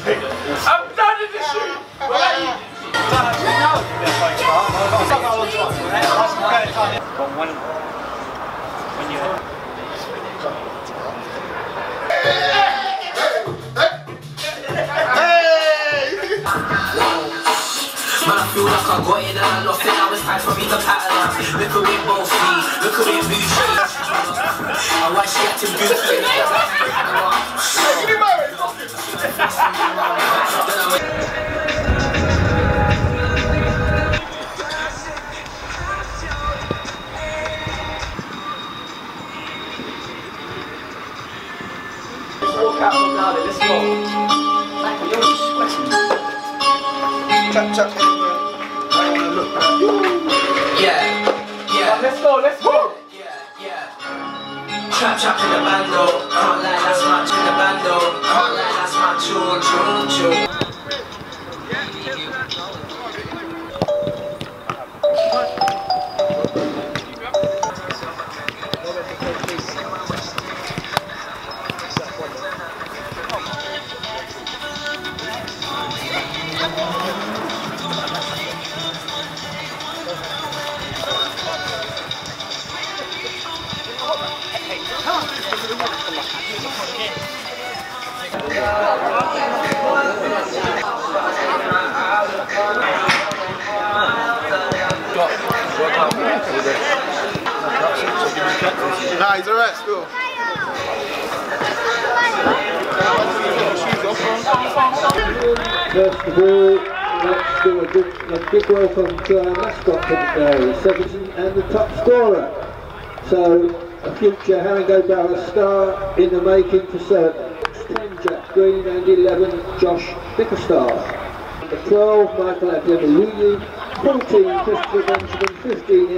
I'm done in the shoot! When you Man, I feel like I got it and I lost it. Now it's time for me to pattern up. Look at it both feet, look at it bougie. And why she acting goofy? Let's walk out from now then, let's go. Michael, you're sweating. Chap, chap, Yeah, yeah. let's go, let's go! Yeah. Trap trap in the bando. Can't lie, that's my in the bando. Can't lie, that's my tune. Nah, he's alright still. First of all, let's do a big welcome to our mascot for the day, Severson, and the top scorer. So, a future Haringey Barrow star in the making for certain. 10 Jack Green and 11 Josh Bickerstaff. Number 12 Michael Ademaluyi, 14 Christopher Benjamin, 15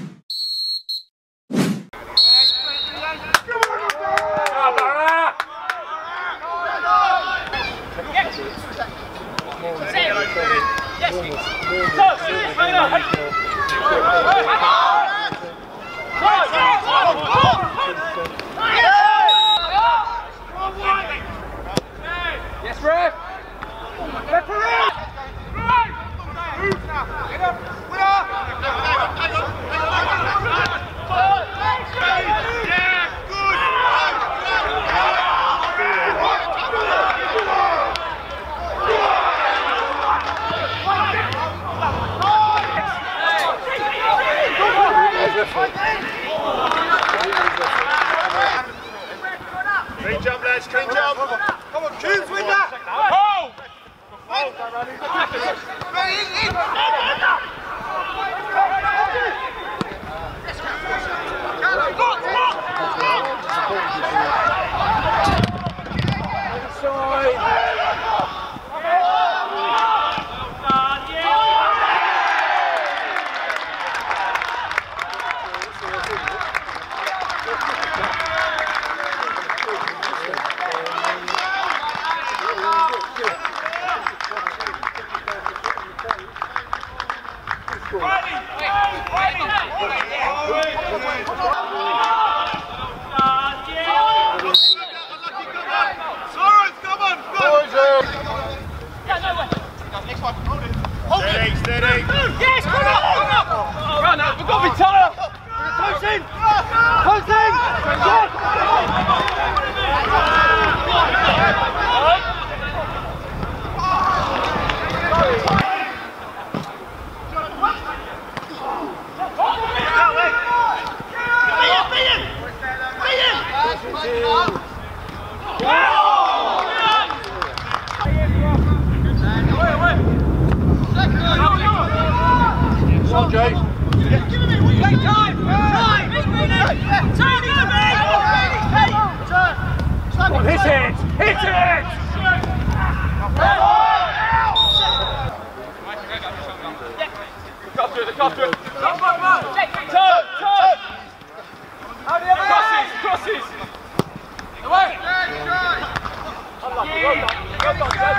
Yes, ref! Referee! Clean jump, lads, clean jump. Come on, choose with that. Steady. Yes, come on! Run up, we've got to be tired! Close in! Close in! Well, Jay. Take time! Turn! Hit it! Hit it! After it. Turn! Crosses! Away! Well done, Jay.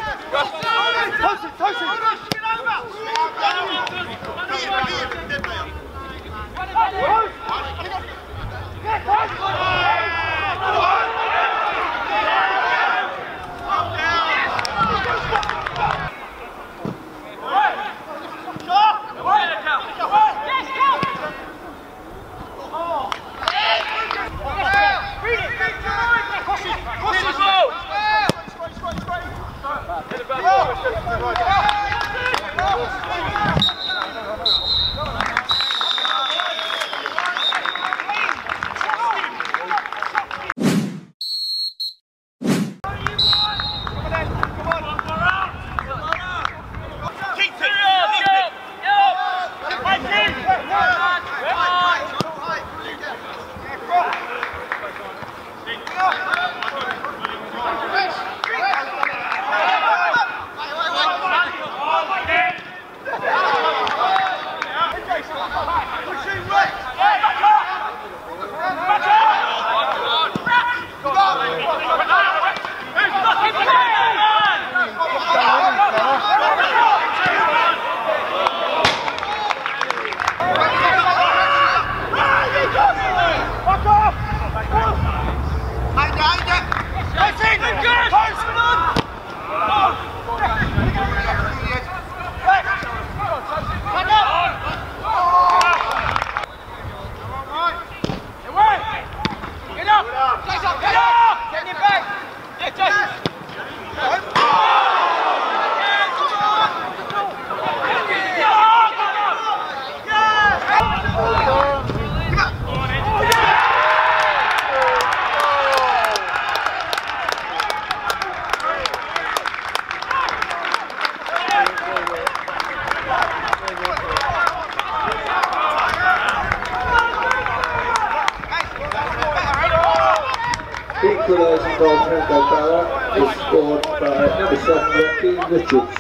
Equalising goal from Barra was scored by number 7, Joaquin Richards.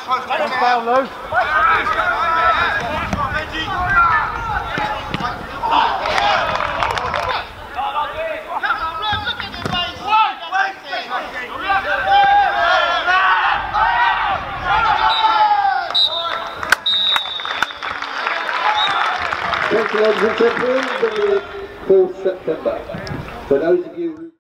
Foul, Lou. Thank you, ladies and gentlemen, the 4th September. For those of you who